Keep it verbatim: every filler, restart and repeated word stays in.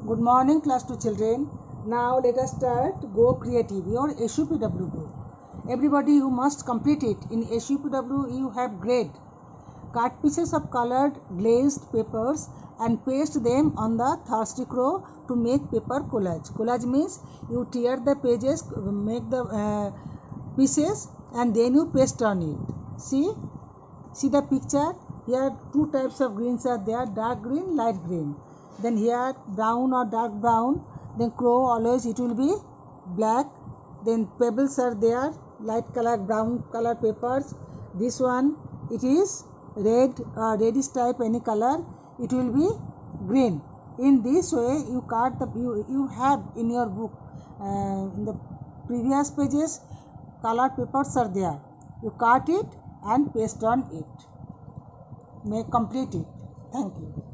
Good morning, class two children. Now let us start Go Creative, your S U P W book. Everybody, you must complete it. In S U P W, you have grade. Cut pieces of colored glazed papers and paste them on the third stick row to make paper collage. Collage means you tear the pages, make the uh, pieces, and then you paste on it. See, see the picture. Here two types of greens are there: dark green, light green. Then here brown or dark brown. Then crow, always it will be black. Then pebbles are there, light color, brown color papers. This one it is red, uh, reddish type, any color, it will be green. In this way you cut the you, you have in your book uh, in the previous pages colored papers are there. You cut it and paste on it. May complete it. Thank you.